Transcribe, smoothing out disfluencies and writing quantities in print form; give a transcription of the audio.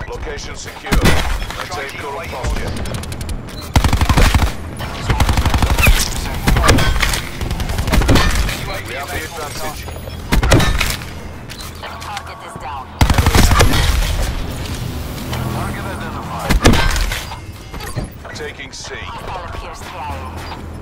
Location secure. Maintain current posture. We have the advantage. Target is down. Target identified. Taking C. Hostile appears to be